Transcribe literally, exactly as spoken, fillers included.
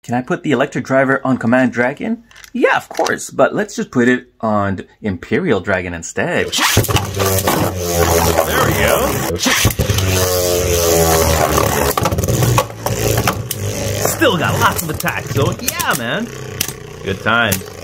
Can I put the electric driver on Command Dragon? Yeah, of course, but let's just put it on Imperial Dragon instead. There we go. Still got lots of attacks, so yeah, man. Good times.